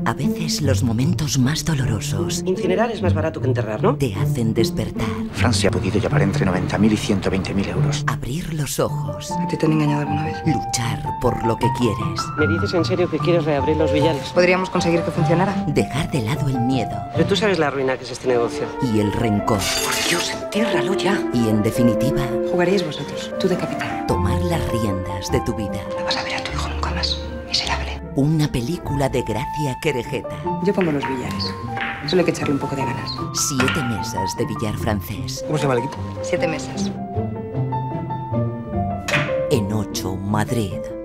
A veces los momentos más dolorosos Incinerar es más barato que enterrar, ¿no? te hacen despertar, Francia ha podido llevar entre 90.000 y 120.000 euros. abrir los ojos, ¿A ti te han engañado alguna vez? luchar por lo que quieres, ¿Me dices en serio que quieres reabrir los billares? ¿Podríamos conseguir que funcionara? dejar de lado el miedo Pero tú sabes la ruina que es este negocio. y el rencor. Por Dios, entiérralo ya. Y en definitiva, Jugaríais vosotros, tú de capitán. tomar las riendas de tu vida. No vas a ver a tu hijo nunca más, miserable. Una película de Gracia Querejeta. Yo pongo los billares. Solo hay que echarle un poco de ganas. 7 mesas de billar francés. ¿Cómo se llama el equipo? 7 mesas. En 8, Madrid.